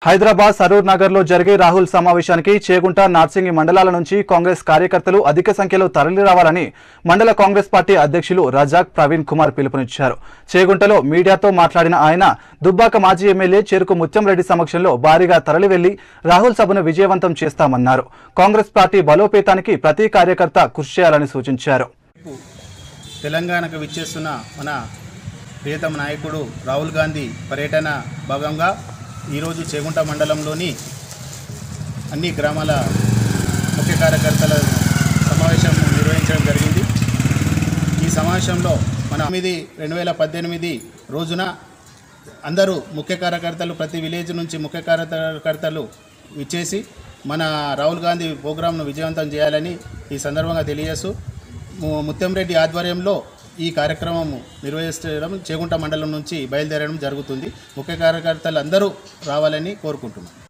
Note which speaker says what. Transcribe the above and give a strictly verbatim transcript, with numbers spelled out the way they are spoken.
Speaker 1: హైదరాబాద్ సరూర్ నగర్ లో జరిగే రాహుల్ సమావేశానికి చేగుంట నార్సింగి మండలాల నుంచి కాంగ్రెస్ కార్యకర్తలు అధిక సంఖ్యలో తరలిరావాలని మండల కాంగ్రెస్ పార్టీ అధ్యక్షులు రజాక్ ప్రవీణ్ కుమార్ పిలుపునిచ్చారు. చేగుంటలో మీడియాతో మాట్లాడిన ఆయన దుబ్బాక మాజీ ఎమ్మెల్యే చెరుకు ముత్యంరెడ్డి సమక్షంలో భారీగా తరలి వెళ్లి రాహుల్ సభను విజయవంతం చేస్తామన్నారు. కాంగ్రెస్ పార్టీ బలోపేతానికి ప్రతి కార్యకర్త కృషి చేయాలని సూచించారు.
Speaker 2: తెలంగాణకు విచ్చేస్తున్న మన ప్రియతమ నాయకుడు రాహుల్ గాంధీ పర్యటన భాగంగా ఈరోజు చేగుంట మండలంలోని అన్ని గ్రామాల ముఖ్య కార్యకర్తల సమావేశం నిర్వహించడం జరిగింది. ఈ సమావేశంలో మన తొమ్మిది రెండు వేల పద్దెనిమిది రోజున అందరూ ముఖ్య కార్యకర్తలు ప్రతి విలేజ్ నుంచి ముఖ్య కార్యకర్తలు విచ్చేసి మన రాహుల్ గాంధీ ప్రోగ్రాంను విజయవంతం చేయాలని ఈ సందర్భంగా తెలియజేస్తూ ముత్యంరెడ్డి ఆధ్వర్యంలో ఈ కార్యక్రమం నిర్వహించడం చేగుంట మండలం నుంచి బయలుదేరడం జరుగుతుంది. ముఖ్య కార్యకర్తలు అందరూ రావాలని కోరుకుంటున్నాం.